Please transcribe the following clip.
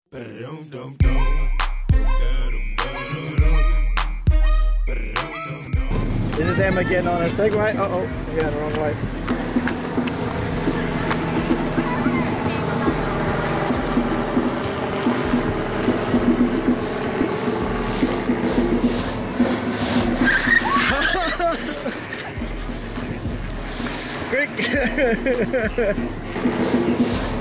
This is Emma getting on a segway. Uh-oh, we're going the wrong way. Quick!